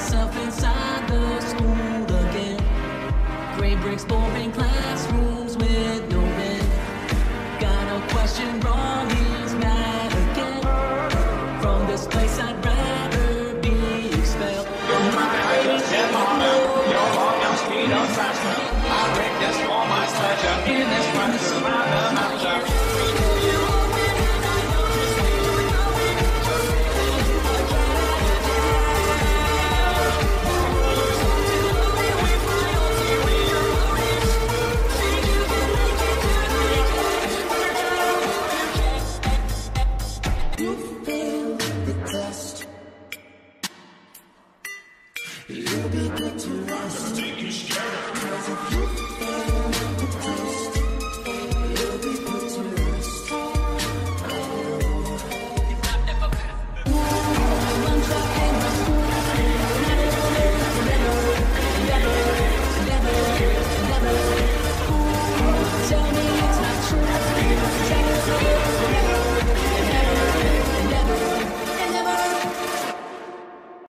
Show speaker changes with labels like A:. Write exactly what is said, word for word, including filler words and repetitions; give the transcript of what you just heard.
A: myself inside the school again. Gray bricks, boring classrooms with no men. Got a question wrong, he's mad again. From this place I'd rather be expelled. Speed up faster. I wreck this for my pleasure. In this run, survive the You failed the test. You'll be good to rest. Cause if you